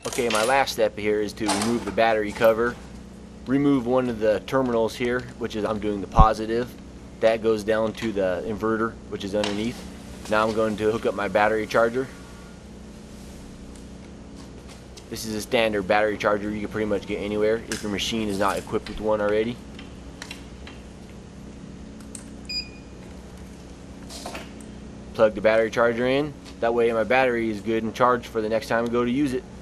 Okay, my last step here is to remove the battery cover. Remove one of the terminals here, which is I'm doing the positive. That goes down to the inverter, which is underneath. Now I'm going to hook up my battery charger. This is a standard battery charger you can pretty much get anywhere if your machine is not equipped with one already. Plug the battery charger in. That way my battery is good and charged for the next time I go to use it.